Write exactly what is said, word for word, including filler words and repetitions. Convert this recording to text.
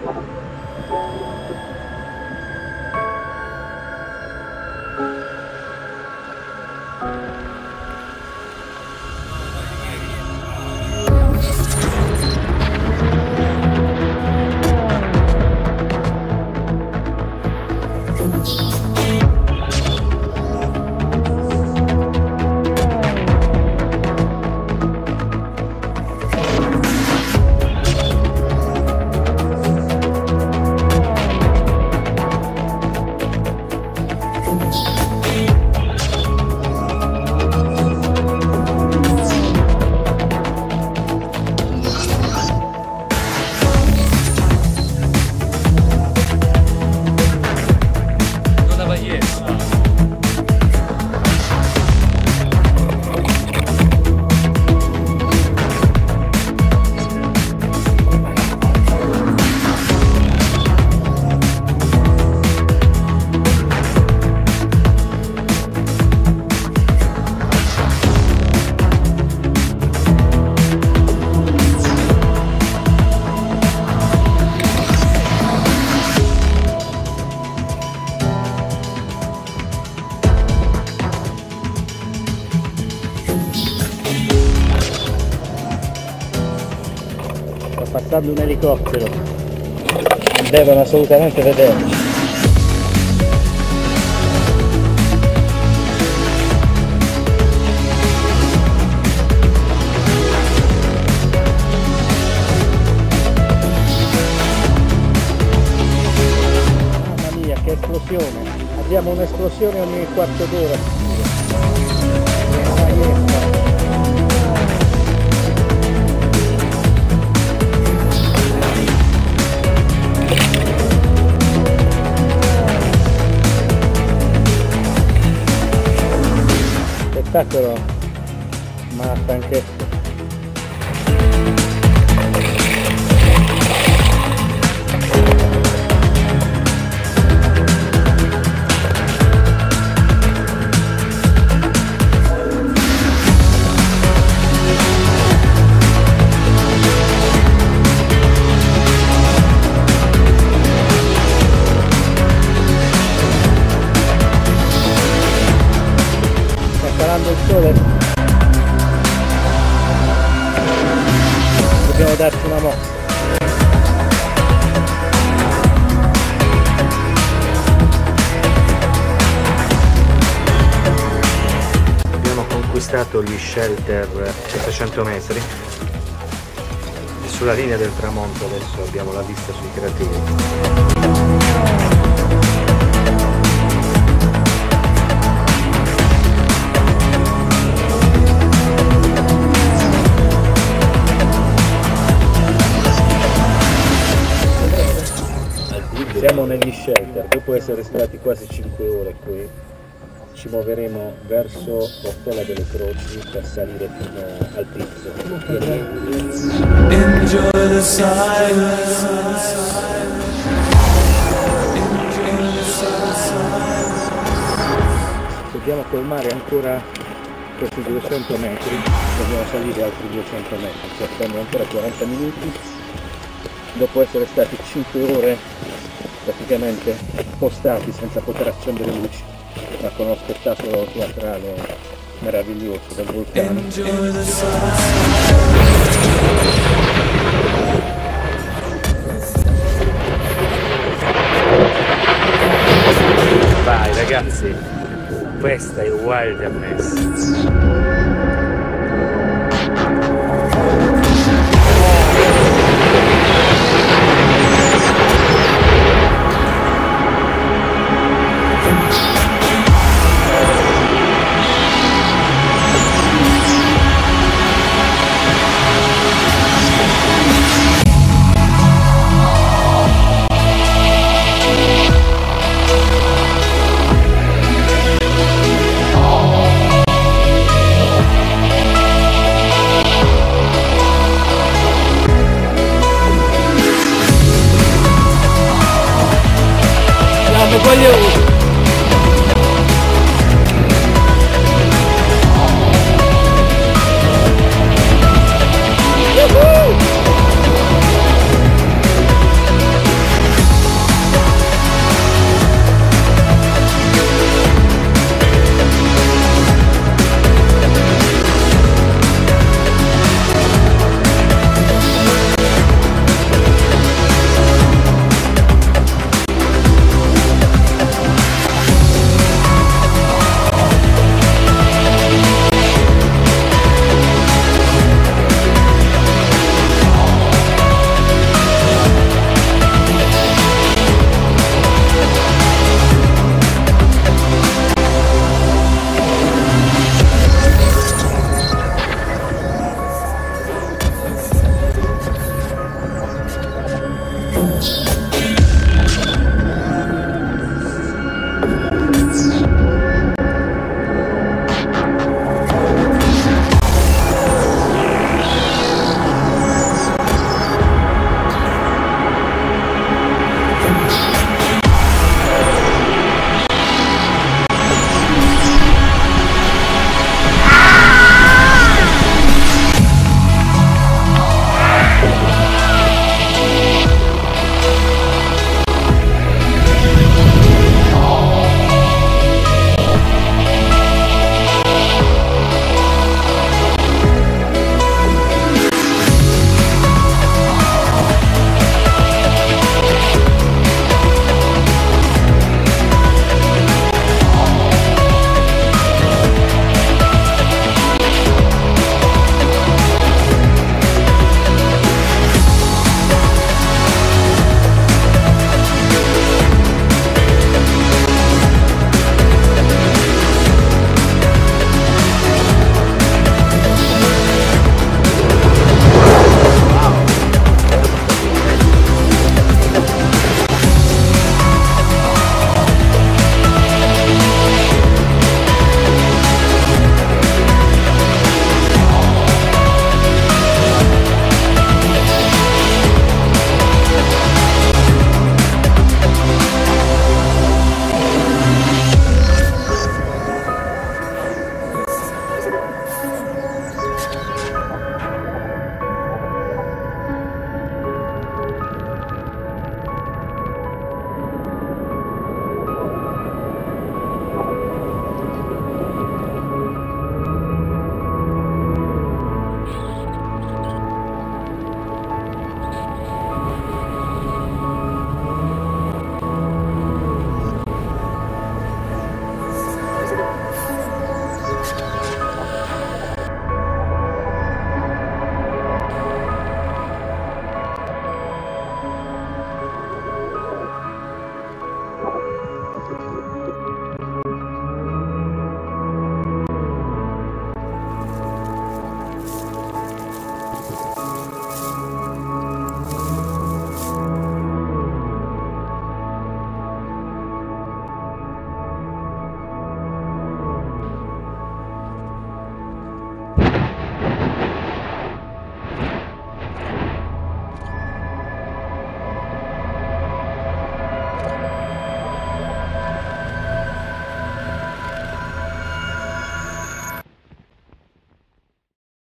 Passando un elicottero, devono assolutamente vederci. Mamma mia, che esplosione! Abbiamo un'esplosione ogni quarto d'ora. Spettacolo, ma stanchezza. Il sole, dobbiamo darci una mossa. Abbiamo conquistato gli shelter settecento metri e sulla linea del tramonto adesso abbiamo la vista sui crateri. Siamo negli shelter, dopo essere stati quasi cinque ore qui, ci muoveremo verso Portola delle Croci per salire fino al pizzo. Enjoy the silence. Dobbiamo colmare ancora questi duecento metri, dobbiamo salire altri duecento metri, ci attendono ancora quaranta minuti, dopo essere stati cinque ore praticamente postati senza poter accendere luci, ma con uno spettacolo teatrale meraviglioso del vulcano. Vai ragazzi, questa è Wilderness. Voglio